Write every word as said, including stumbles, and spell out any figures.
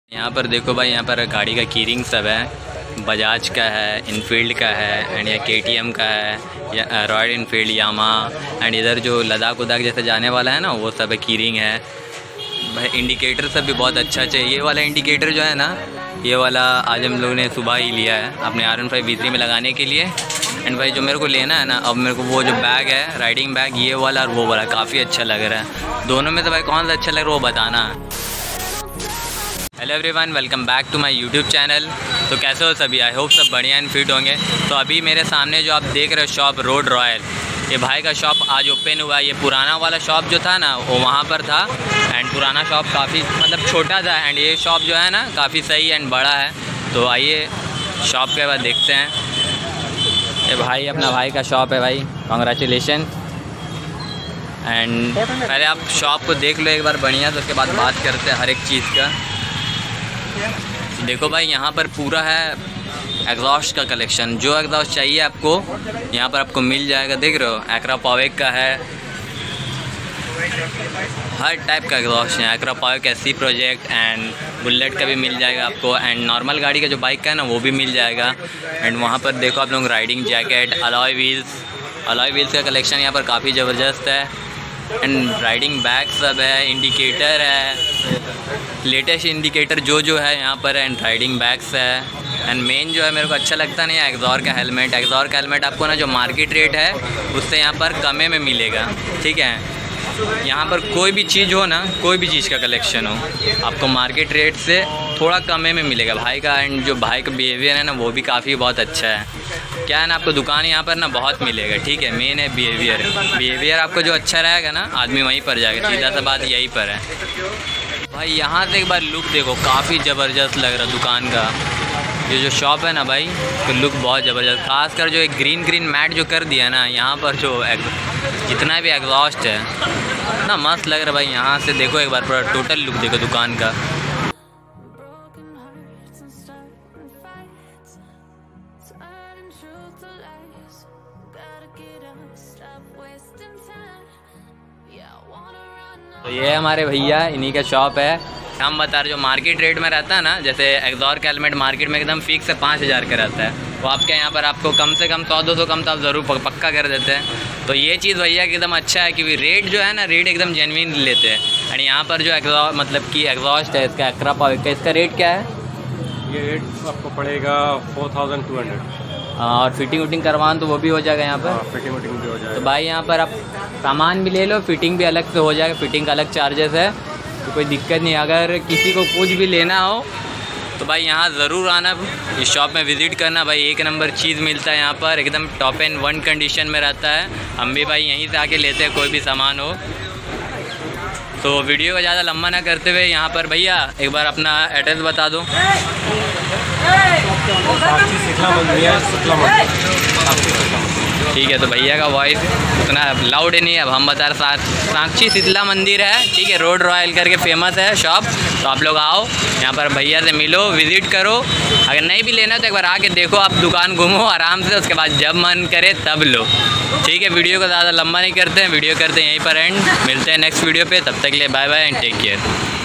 यहाँ पर देखो भाई, यहाँ पर गाड़ी का कीरिंग सब है। बजाज का है, इनफील्ड का है एंड या केटीएम का है, या रॉयल इनफील्ड, यामा एंड इधर जो लद्दाख उद्दाख जैसे जाने वाला है ना वो सब है, कीरिंग है भाई। इंडिकेटर सब भी बहुत अच्छा चाहिए। ये वाला इंडिकेटर जो है ना, ये वाला आज हम लोग ने सुबह ही लिया है अपने R one five V three में लगाने के लिए। एंड भाई जो मेरे को लेना है ना, अब मेरे को वो जो बैग है, राइडिंग बैग, ये वाला और वो वाला काफ़ी अच्छा लग रहा है। दोनों में तो भाई कौन सा अच्छा लग रहा है वो बताना। Hello everyone, welcome back to my YouTube channel. तो कैसे हो सभी? आई होप सब बढ़िया एंड फिट होंगे। तो अभी मेरे सामने जो आप देख रहे हो शॉप रोड रॉयल, ये भाई का शॉप आज ओपन हुआ है। ये पुराना वाला शॉप जो था ना वो वहाँ पर था एंड पुराना शॉप काफ़ी मतलब छोटा था एंड ये शॉप जो है ना काफ़ी सही एंड बड़ा है। तो आइए शॉप के बाद देखते हैं। ये भाई अपना भाई का शॉप है भाई, कॉन्ग्रेचुलेशन। एंड पहले आप शॉप को देख लो एक बार बढ़िया, तो उसके बाद बात करते हैं हर एक चीज़ का। देखो भाई यहाँ पर पूरा है एग्जॉस्ट का कलेक्शन। जो एग्जॉस्ट चाहिए आपको यहाँ पर आपको मिल जाएगा। देख रहे हो एक्रा पावेक का है, हर टाइप का एग्जॉस्ट है। एक्रा पावेक का सी प्रोजेक्ट एंड बुलेट का भी मिल जाएगा आपको एंड नॉर्मल गाड़ी का जो बाइक का है ना वो भी मिल जाएगा। एंड वहाँ पर देखो आप लोग riding jacket, alloy wheels, alloy wheels का कलेक्शन यहाँ पर काफ़ी ज़बरदस्त है। एंड राइडिंग बैग सब है, इंडिकेटर है, लेटेस्ट इंडिकेटर जो जो है यहाँ पर। एंड राइडिंग बैग्स है एंड मेन जो है मेरे को अच्छा लगता नहीं है एग्जॉर का हेलमेट। एग्जॉर का हेलमेट आपको ना जो मार्केट रेट है उससे यहाँ पर कमे में मिलेगा, ठीक है। यहाँ पर कोई भी चीज़ हो ना, कोई भी चीज़ का कलेक्शन हो, आपको मार्केट रेट से थोड़ा कमे में मिलेगा भाई का। एंड जो भाई का बिहेवियर है ना वो भी काफ़ी बहुत अच्छा है। क्या है ना, आपको दुकान यहाँ पर ना बहुत मिलेगा, ठीक है। मेन है बिहेवियर। बिहेवियर आपको जो अच्छा रहेगा ना, आदमी वहीं पर जाएगा। सीधा सा बात यहीं पर है भाई। यहाँ से एक बार लुक देखो, काफ़ी ज़बरदस्त लग रहा है दुकान का। ये जो शॉप है ना भाई, तो लुक बहुत ज़बरदस्त। खासकर जो एक ग्रीन ग्रीन मैट जो कर दिया ना यहाँ पर, जो जितना भी एग्जॉस्ट है ना मस्त लग रहा है भाई। यहाँ से देखो एक बार पूरा टोटल लुक देखो दुकान का। तो ये हमारे भैया, इन्हीं का शॉप है। हम बता रहे जो मार्केट रेट में रहता है ना, जैसे एग्जॉर का हेलमेट मार्केट में एकदम फिक्स है पाँच हज़ार का रहता है, वो आपके यहाँ पर आपको कम से कम सौ दो सौ कम तो आप ज़रूर पक्का कर देते हैं। तो ये चीज़ भैया की एकदम अच्छा है, क्योंकि रेट जो है ना, रेट एकदम जेन्युइन लेते हैं। एंड यहाँ पर जो एग्जॉ मतलब कि एग्जॉस्ट है इसका एक्रा पावेक का, इसका रेट क्या है? ये रेट आपको पड़ेगा फोर थाउजेंड टू हंड्रेड। और फिटिंग वटिंग करवान तो वो भी हो जाएगा यहाँ पर? फिटिंग वटिंग भी हो जाएगा। तो भाई यहाँ पर आप सामान भी ले लो, फिटिंग भी अलग से हो जाएगा। फिटिंग का अलग चार्जेस है, तो कोई दिक्कत नहीं। अगर किसी को कुछ भी लेना हो तो भाई यहाँ ज़रूर आना, इस शॉप में विज़िट करना भाई। एक नंबर चीज़ मिलता है यहाँ पर, एकदम टॉप एंड वन कंडीशन में रहता है। हम भी भाई यहीं से आके लेते हैं कोई भी सामान हो। तो वीडियो को ज़्यादा लंबा ना करते हुए यहाँ पर भैया एक बार अपना एड्रेस बता दो। ठीक है, तो भैया का वॉइस उतना लाउड नहीं है, अब हम बता रहे साक्षी शीतला मंदिर है, ठीक है। रोड रॉयल करके फेमस है शॉप। तो आप लोग आओ यहाँ पर, भैया से मिलो, विज़िट करो। अगर नहीं भी लेना तो एक बार आके देखो, आप दुकान घूमो आराम से, उसके बाद जब मन करे तब लो, ठीक है। वीडियो को ज़्यादा लंबा नहीं करते हैं, वीडियो करते हैं यहीं पर एंड। मिलते हैं नेक्स्ट वीडियो पे, तब तक के लिए bye bye and take care.